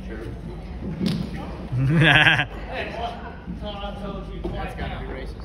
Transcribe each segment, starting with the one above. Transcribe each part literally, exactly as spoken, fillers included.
That's gotta be racist.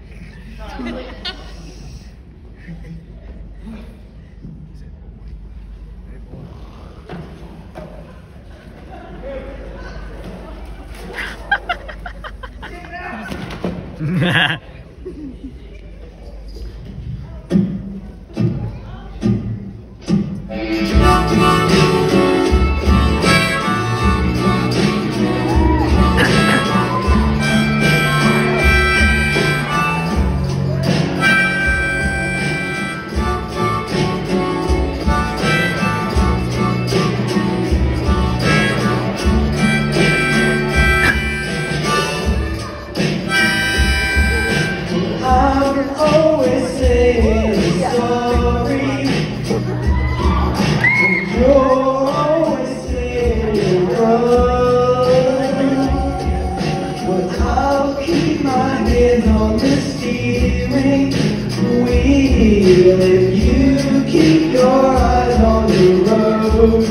If you keep your eyes on the road,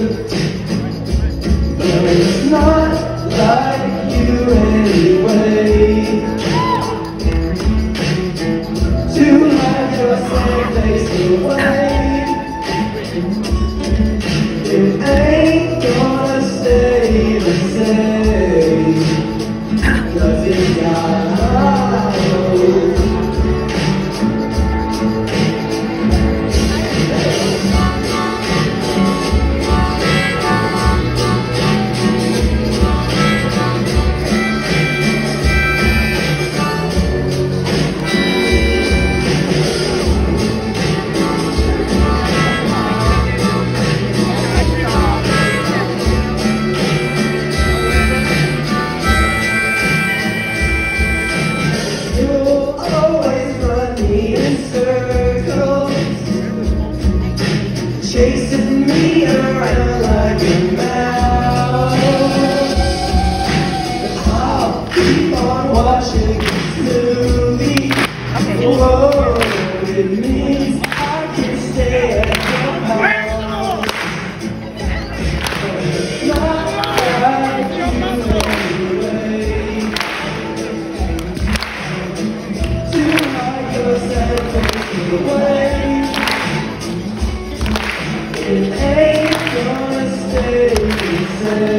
but it's not like you anyway to hide your sad face away. It ain't gonna stay the same, 'cause it got hollow. Chasing me around like a mouse. I'll keep on watching this movie. Whoa, it means I can stay at your house. It's not like you anyway to hide your sad face away. It ain't gonna stay the same.